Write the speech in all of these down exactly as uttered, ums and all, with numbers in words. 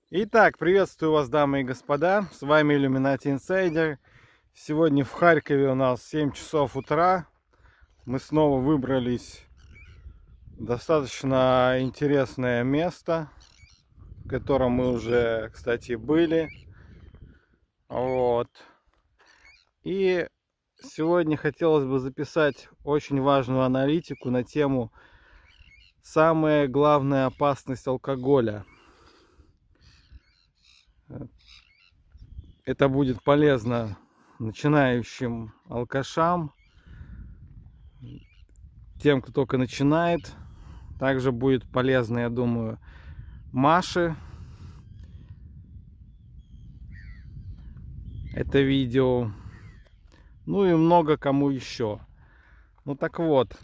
Итак, приветствую вас, дамы и господа, с вами Illuminati Insider. Сегодня в Харькове у нас семь часов утра. Мы снова выбрались в достаточно интересное место, в котором мы уже, кстати, были. Вот. И сегодня хотелось бы записать очень важную аналитику на тему «Самая главная опасность алкоголя». Это будет полезно начинающим алкашам, тем, кто только начинает. Также будет полезно, я думаю, Маше это видео. Ну и много кому еще. Ну так вот.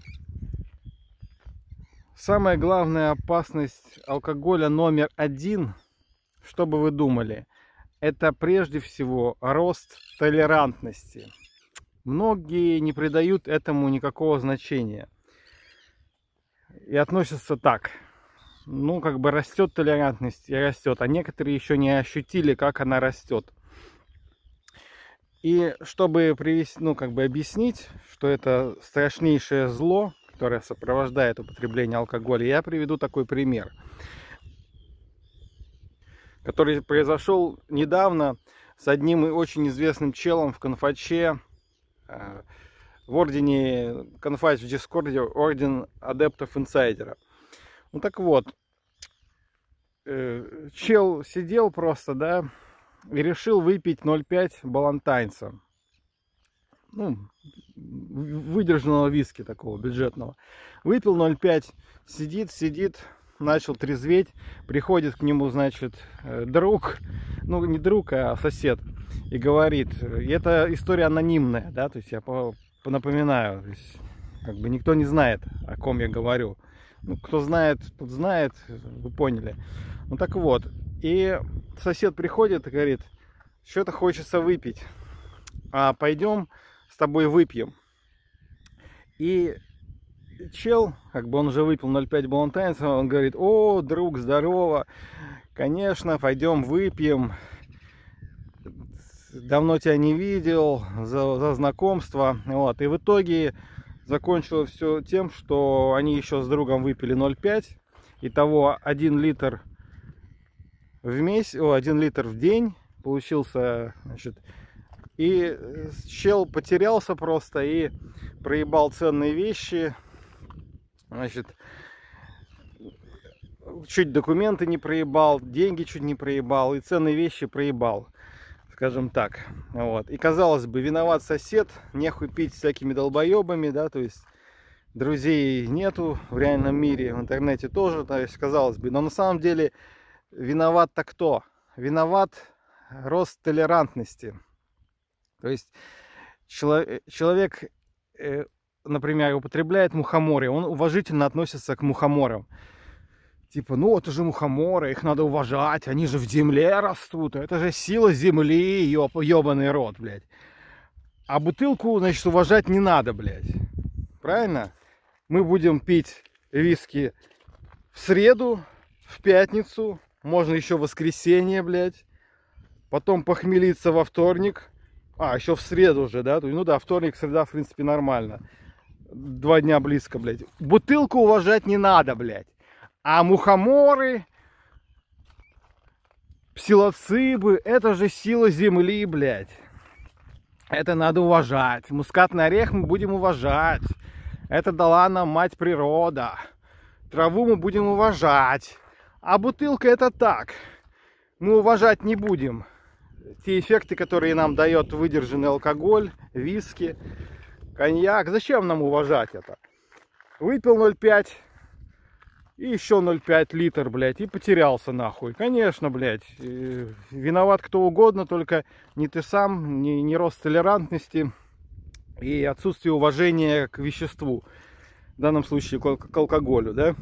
Самая главная опасность алкоголя номер один, что бы вы думали, это прежде всего рост толерантности. Многие не придают этому никакого значения и относятся так: ну, как бы растет толерантность и растет, а некоторые еще не ощутили, как она растет. И чтобы привести, ну, как бы объяснить, что это страшнейшее зло, которое сопровождает употребление алкоголя, я приведу такой пример, который произошел недавно с одним очень известным челом в конфаче, в ордене конфач в Дискорде, орден адептов инсайдера. Ну так вот, чел сидел просто, да, и решил выпить ноль пять балантайнца, ну, выдержанного виски такого бюджетного. Выпил ноль пять, сидит, сидит, начал трезветь, приходит к нему, значит, друг, ну не друг, а сосед, и говорит, и это история анонимная, да, то есть я по, по напоминаю, то есть, как бы никто не знает, о ком я говорю. Ну, кто знает, тот знает, вы поняли. Ну так вот, и сосед приходит и говорит, что-то хочется выпить, а пойдем с тобой выпьем. И чел, как бы он уже выпил ноль пять балантайнца, он говорит, о, друг, здорово, конечно, пойдем выпьем, давно тебя не видел, за, за знакомство. Вот. И в итоге закончилось все тем, что они еще с другом выпили ноль пять, итого один литр в месяц, о, один литр в день получился, значит. И чел потерялся просто и проебал ценные вещи. Значит, чуть документы не проебал, деньги чуть не проебал и ценные вещи проебал, скажем так. Вот. И казалось бы, виноват сосед, нехуй пить всякими долбоебами, да, то есть друзей нету в реальном мире, в интернете тоже, то есть казалось бы. Но на самом деле виноват-то кто? Виноват рост толерантности. То есть человек, например, употребляет мухоморы, он уважительно относится к мухоморам. Типа, ну это же мухоморы, их надо уважать, они же в земле растут, это же сила земли, ёб, ёбаный рот, блядь. А бутылку, значит, уважать не надо, блядь. Правильно? Мы будем пить виски в среду, в пятницу, можно еще в воскресенье, блядь. Потом похмелиться во вторник. А, еще в среду уже, да? Ну да, вторник, среда, в принципе, нормально. Два дня близко, блядь. Бутылку уважать не надо, блядь. А мухоморы, псилоцибы, это же сила земли, блядь. Это надо уважать. Мускатный орех мы будем уважать. Это дала нам мать природа. Траву мы будем уважать. А бутылка это так. Мы уважать не будем те эффекты, которые нам дает выдержанный алкоголь, виски, коньяк. Зачем нам уважать это? Выпил ноль пять и еще ноль пять литр, блядь, и потерялся нахуй. Конечно, блядь, виноват кто угодно, только не ты сам, не, не рост толерантности и отсутствие уважения к веществу. В данном случае к, к алкоголю, да?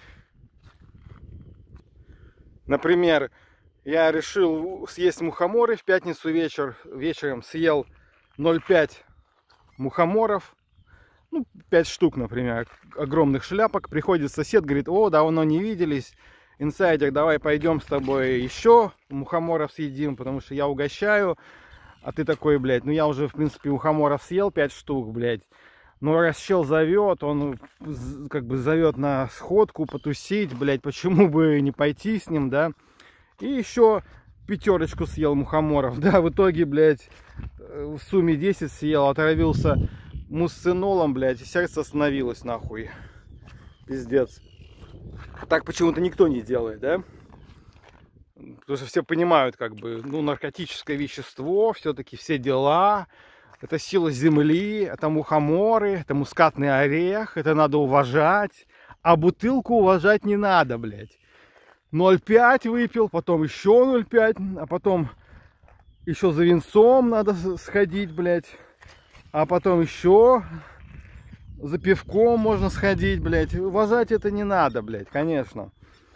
Например, я решил съесть мухоморы в пятницу вечер, вечером съел ноль пять мухоморов, ну, пять штук, например, огромных шляпок. Приходит сосед, говорит, о, давно не виделись. инсайдер, давай пойдем с тобой еще мухоморов съедим, потому что я угощаю. А ты такой, блядь, ну я уже, в принципе, мухоморов съел пять штук, блядь. Но раз чел зовет, он как бы зовет на сходку, потусить, блядь, почему бы не пойти с ним, да? И еще пятерочку съел мухоморов, да, в итоге, блядь, в сумме десять съел, отравился мусцинолом, блядь, и сердце остановилось, нахуй. Пиздец. Так почему-то никто не делает, да? Потому что все понимают, как бы, ну, наркотическое вещество, все-таки все дела. Это сила земли, это мухоморы, это мускатный орех, это надо уважать. А бутылку уважать не надо, блядь. ноль пять выпил, потом еще ноль пять, а потом еще за винцом надо сходить, блядь. А потом еще за пивком можно сходить, блядь. Уважать это не надо, блядь, конечно.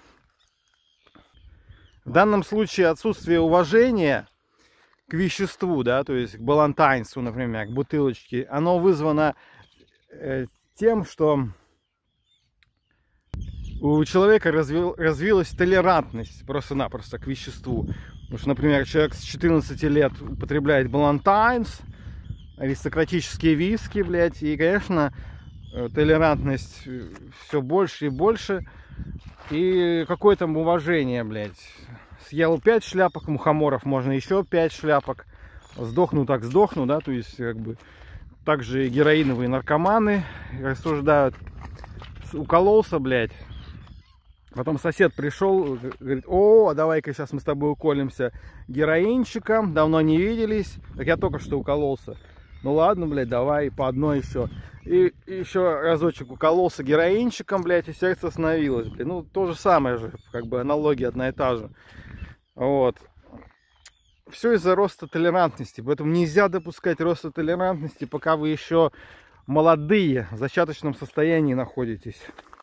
В данном случае отсутствие уважения к веществу, да, то есть к балантайнсу, например, к бутылочке, оно вызвано э, тем, что у человека развил, развилась толерантность просто-напросто к веществу. Потому что, например, человек с четырнадцати лет употребляет балантайнс, аристократические виски, блядь, и, конечно, толерантность все больше и больше. И какое там уважение, блядь. Съел пять шляпок мухоморов, можно еще пять шляпок. Сдохну так сдохну, да, то есть как бы также героиновые наркоманы рассуждают. Укололся, блядь. Потом сосед пришел, говорит: о, давай-ка сейчас мы с тобой уколемся героинчиком, давно не виделись. Так я только что укололся. Ну ладно, блядь, давай по одной еще. И еще разочек укололся героинчиком, блядь, и сердце остановилось, блядь. Ну, то же самое же, как бы аналогия одна и та же. Вот. Все из-за роста толерантности. Поэтому нельзя допускать роста толерантности, пока вы еще молодые, в зачаточном состоянии находитесь.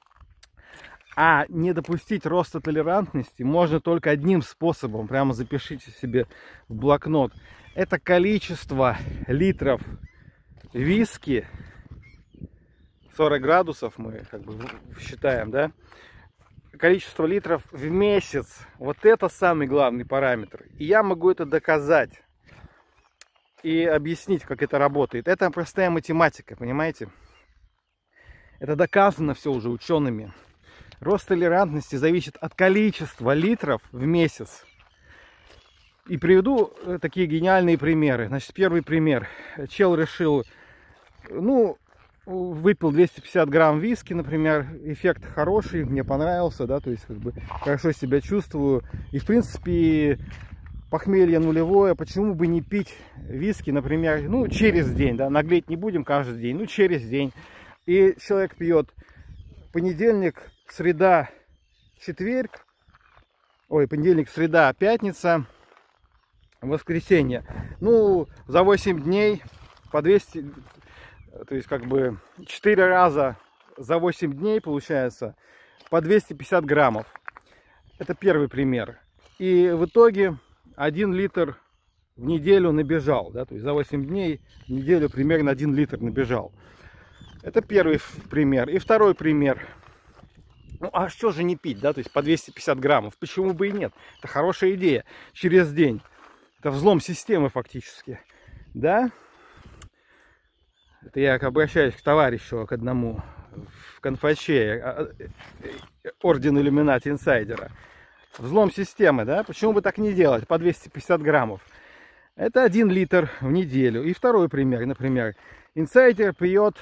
А не допустить роста толерантности можно только одним способом. Прямо запишите себе в блокнот. Это количество литров виски. сорок градусов мы как бы считаем, да? Количество литров в месяц. Вот это самый главный параметр. И я могу это доказать. И объяснить, как это работает. Это простая математика, понимаете? Это доказано все уже учеными. Рост толерантности зависит от количества литров в месяц. И приведу такие гениальные примеры. Значит, первый пример. Чел решил, ну, выпил двести пятьдесят грамм виски, например. Эффект хороший, мне понравился, да, то есть как бы хорошо себя чувствую. И в принципе похмелье нулевое, почему бы не пить виски, например, ну, через день, да, наглеть не будем каждый день, ну, через день. И человек пьет понедельник, среда, четверг, ой, понедельник, среда, пятница, воскресенье. Ну, за восемь дней по двести, то есть как бы четыре раза за восемь дней получается по двести пятьдесят граммов. Это первый пример. И в итоге один литр в неделю набежал, да, то есть за восемь дней в неделю примерно один литр набежал. Это первый пример. И второй пример. Ну, а что же не пить, да, то есть по двести пятьдесят граммов? Почему бы и нет? Это хорошая идея. Через день. Это взлом системы фактически. Да? Это я обращаюсь к товарищу, к одному в конфаче, орден иллюминати инсайдера. Взлом системы, да? Почему бы так не делать? По двести пятьдесят граммов. Это один литр в неделю. И второй пример, например. Инсайдер пьет,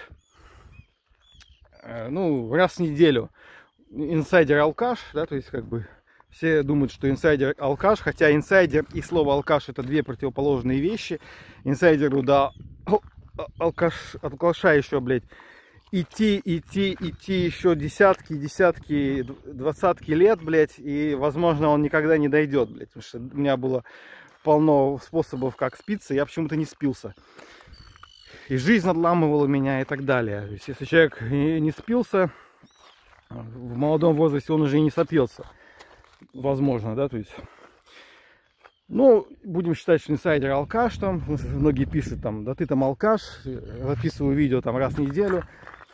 ну, раз в неделю. Инсайдер алкаш, да, то есть как бы все думают, что инсайдер алкаш, хотя инсайдер и слово алкаш это две противоположные вещи. Инсайдеру до алкаш, алкаша еще, блядь, идти, идти, идти еще десятки, десятки, двадцатки лет, блядь, и возможно он никогда не дойдет, блядь, потому что у меня было полно способов, как спиться, я почему-то не спился. И жизнь надламывала меня и так далее. То есть, если человек не спился, в молодом возрасте он уже и не сопился. Возможно, да, то есть. Ну, будем считать, что инсайдер алкаш там. Многие пишут там, да ты там алкаш. Записываю видео там раз в неделю.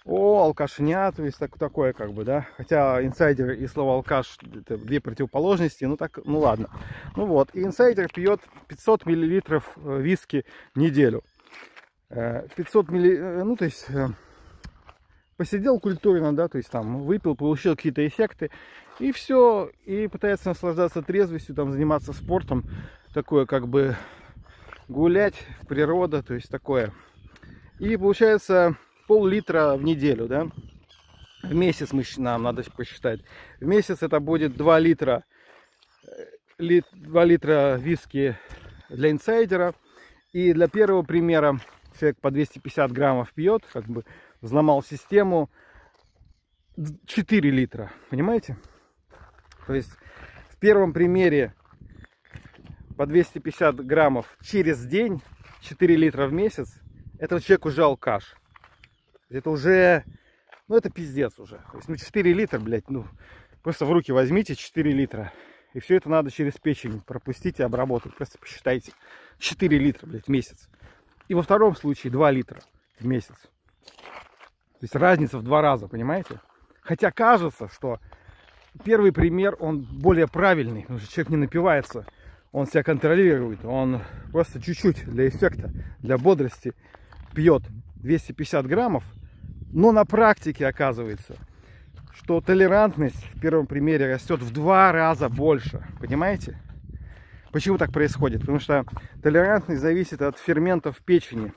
о, алкашня, то есть так, такое как бы, да. Хотя инсайдер и слово алкаш это две противоположности, ну так, ну ладно. Ну вот, и инсайдер пьет пятьсот миллилитров виски в неделю. пятьсот миллилитров, ну то есть посидел культурно, да, то есть там выпил, получил какие-то эффекты, и все, и пытается наслаждаться трезвостью, там заниматься спортом, такое как бы гулять, природа, то есть такое. И получается пол-литра в неделю, да, в месяц мы, нам надо посчитать, в месяц это будет два литра, два литра виски для инсайдера, и для первого примера человек по двести пятьдесят граммов пьет, как бы взломал систему, четыре литра, понимаете? То есть в первом примере по двести пятьдесят граммов через день, четыре литра в месяц, этот человек уже алкаш. Это уже, ну это пиздец уже. То есть, ну четыре литра, блядь, ну просто в руки возьмите четыре литра. И все это надо через печень пропустить и обработать. Просто посчитайте. четыре литра, блядь, в месяц. И во втором случае два литра в месяц. То есть разница в два раза, понимаете? Хотя кажется, что первый пример, он более правильный. Потому что человек не напивается, он себя контролирует. Он просто чуть-чуть для эффекта, для бодрости пьет двести пятьдесят граммов. Но на практике оказывается, что толерантность в первом примере растет в два раза больше. Понимаете? Почему так происходит? Потому что толерантность зависит от ферментов в печени.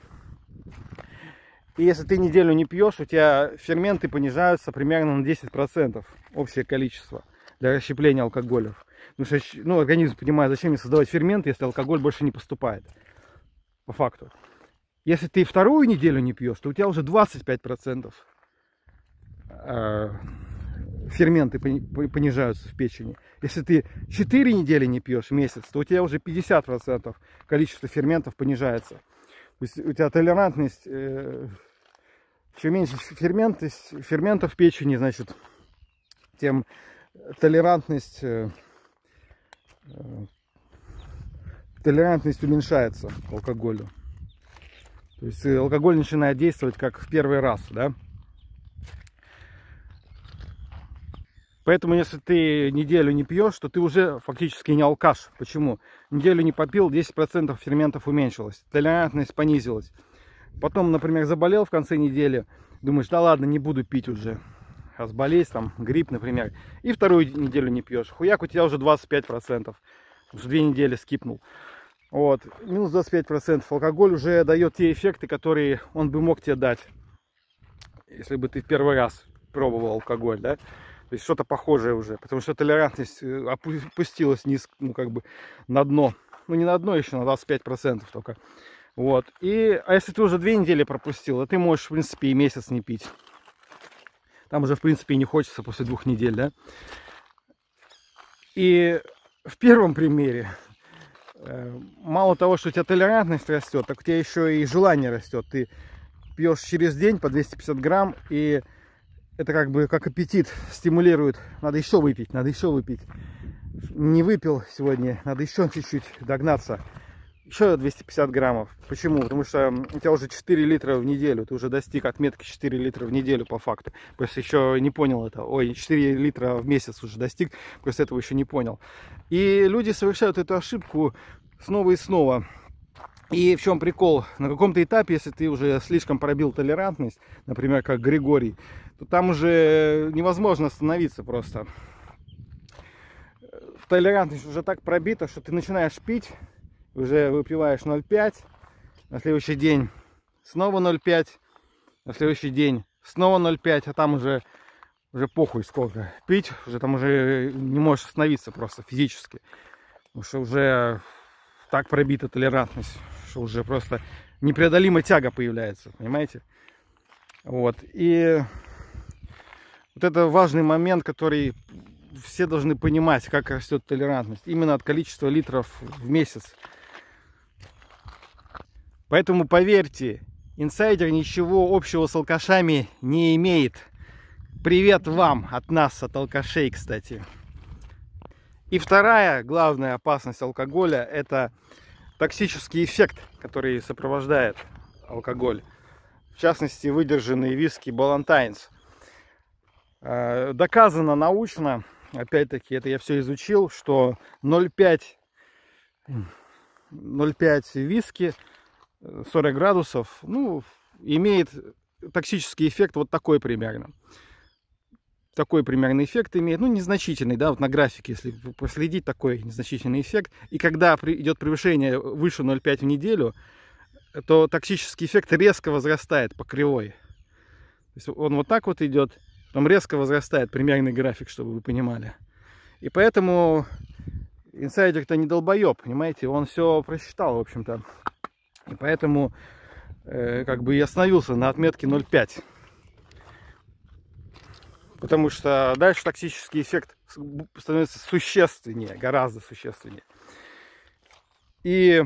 И если ты неделю не пьешь, у тебя ферменты понижаются примерно на десять процентов общее количество для расщепления алкоголев. Потому что ну, организм понимает, зачем мне создавать ферменты, если алкоголь больше не поступает. По факту. Если ты вторую неделю не пьешь, то у тебя уже двадцать пять процентов ферменты понижаются в печени. Если ты четыре недели не пьешь, месяц, то у тебя уже пятьдесят процентов количество ферментов понижается. То есть у тебя толерантность, э, чем меньше ферментность, ферментов в печени, значит, тем толерантность, э, э, толерантность уменьшается к алкоголю. То есть алкоголь начинает действовать как в первый раз, да? Поэтому, если ты неделю не пьешь, то ты уже фактически не алкаш. Почему? Неделю не попил, десять процентов ферментов уменьшилось, толерантность понизилась. Потом, например, заболел в конце недели, думаешь, да ладно, не буду пить уже. Разболеть, там, грипп, например. И вторую неделю не пьешь. Хуяк, у тебя уже двадцать пять процентов. Уже две недели скипнул. Вот, минус двадцать пять процентов. Алкоголь уже дает те эффекты, которые он бы мог тебе дать, если бы ты в первый раз пробовал алкоголь, да? То есть что-то похожее уже, потому что толерантность опустилась низ, ну, как бы на дно. Ну, не на дно еще, на двадцать пять процентов только. Вот. И, а если ты уже две недели пропустил, то ты можешь, в принципе, и месяц не пить. Там уже, в принципе, и не хочется после двух недель, да? И в первом примере, мало того, что у тебя толерантность растет, так у тебя еще и желание растет. Ты пьешь через день по двести пятьдесят грамм, и это как бы как аппетит стимулирует. Надо еще выпить, надо еще выпить. Не выпил сегодня, надо еще чуть-чуть догнаться. Еще двести пятьдесят граммов. Почему? Потому что у тебя уже четыре литра в неделю. Ты уже достиг отметки четыре литра в неделю по факту. Просто еще не понял это. Ой, четыре литра в месяц уже достиг. Просто этого еще не понял. И люди совершают эту ошибку снова и снова. И в чем прикол? На каком-то этапе, если ты уже слишком пробил толерантность, например, как Григорий, то там уже невозможно остановиться просто. Толерантность уже так пробита, что ты начинаешь пить, уже выпиваешь ноль пять, на следующий день снова ноль пять, на следующий день снова ноль пять, а там уже, уже похуй сколько пить, уже там уже не можешь остановиться просто физически, потому что уже так пробита толерантность, что уже просто непреодолимая тяга появляется, понимаете? Вот, и вот это важный момент, который все должны понимать, как растет толерантность, именно от количества литров в месяц. Поэтому поверьте, инсайдер ничего общего с алкашами не имеет. Привет вам от нас, от алкашей, кстати. И вторая главная опасность алкоголя — это токсический эффект, который сопровождает алкоголь. частности, выдержанные виски Баллантайнс. Доказано научно, опять-таки, это я все изучил, что ноль пять виски сорок градусов, ну, имеет токсический эффект вот такой примерно. Такой примерный эффект имеет, ну, незначительный, да, вот на графике, если проследить, такой незначительный эффект. И когда при, идет превышение выше ноль пять в неделю, то токсический эффект резко возрастает по кривой. То есть он вот так вот идет, потом резко возрастает, примерный график, чтобы вы понимали. И поэтому инсайдер-то не долбоеб, понимаете, он все просчитал, в общем-то. И поэтому э, как бы и остановился на отметке ноль пять. Потому что дальше токсический эффект становится существеннее, гораздо существеннее. И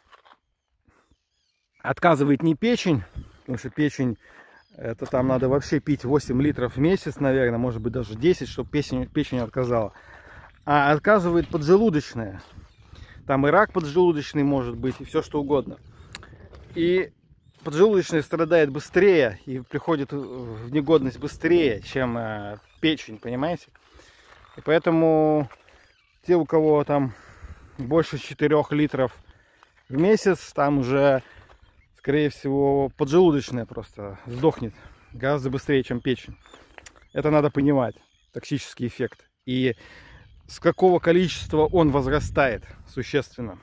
отказывает не печень, потому что печень, это там надо вообще пить восемь литров в месяц, наверное, может быть даже десять, чтобы печень, печень отказала. А отказывает поджелудочная. Там и рак поджелудочный может быть, и все что угодно. И поджелудочная страдает быстрее и приходит в негодность быстрее, чем э, печень, понимаете? И поэтому те, у кого там больше четырёх литров в месяц, там уже, скорее всего, поджелудочная просто сдохнет гораздо быстрее, чем печень. Это надо понимать, токсический эффект. И с какого количества он возрастает существенно.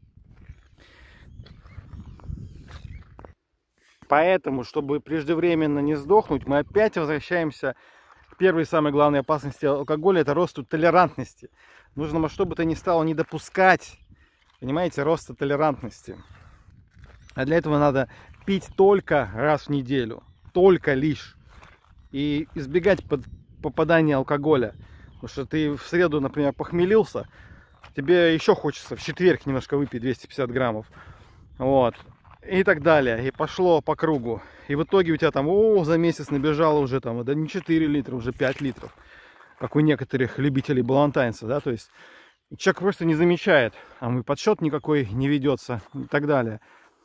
Поэтому, чтобы преждевременно не сдохнуть, мы опять возвращаемся к первой самой главной опасности алкоголя, это росту толерантности. Нужно во что бы то ни стало не допускать, понимаете, роста толерантности. А для этого надо пить только раз в неделю, только лишь. И избегать под попадания алкоголя. Потому что ты в среду, например, похмелился, тебе еще хочется в четверг немножко выпить двести пятьдесят граммов. Вот. И так далее. И пошло по кругу. И в итоге у тебя там, о, за месяц набежало уже там, да не четыре литра, уже пять литров. Как у некоторых любителей балантайнса, да, то есть человек просто не замечает, а мы подсчет никакой не ведется и так далее.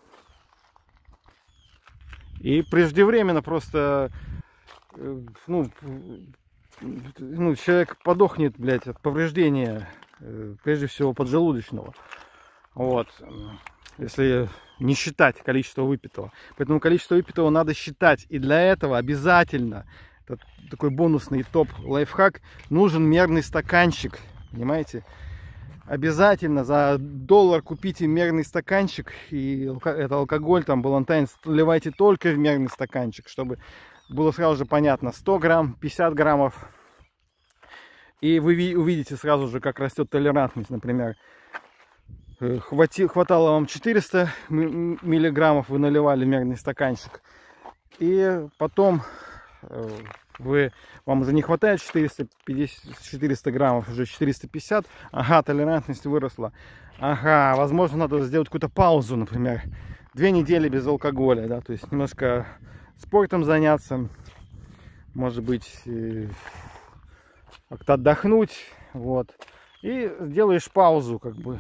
И преждевременно просто, ну, ну человек подохнет, блядь, от повреждения, прежде всего поджелудочного. Вот. Если не считать количество выпитого. Поэтому количество выпитого надо считать. И для этого обязательно, это такой бонусный топ-лайфхак, нужен мерный стаканчик. Понимаете? Обязательно за доллар купите мерный стаканчик. И это алкоголь, там, Баллантайнс, наливайте только в мерный стаканчик, чтобы было сразу же понятно. сто грамм, пятьдесят граммов. И вы увидите сразу же, как растет толерантность, например. Хвати, хватало вам четыреста миллиграммов, вы наливали мерный стаканчик. И потом вы, вам уже не хватает четыреста пятьдесят, четыреста граммов, уже четыреста пятьдесят. Ага, толерантность выросла. Ага, возможно, надо сделать какую-то паузу, например. Две недели без алкоголя, да, то есть немножко спортом заняться. Может быть, как-то отдохнуть. Вот. И делаешь паузу, как бы,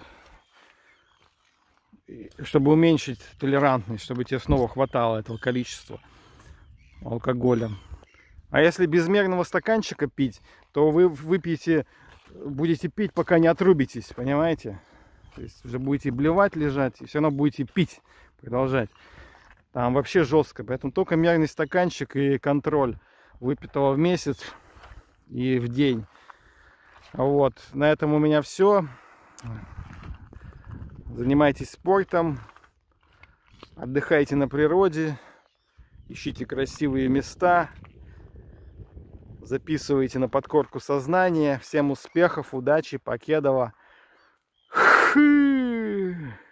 чтобы уменьшить толерантность, чтобы тебе снова хватало этого количества алкоголя. А если без мерного стаканчика пить, то вы выпьете, будете пить, пока не отрубитесь, понимаете? То есть уже будете блевать, лежать, и все равно будете пить, продолжать. Там вообще жестко, поэтому только мерный стаканчик и контроль выпитого в месяц и в день. Вот, на этом у меня все. Занимайтесь спортом, отдыхайте на природе, ищите красивые места, записывайте на подкорку сознания. Всем успехов, удачи, покедова.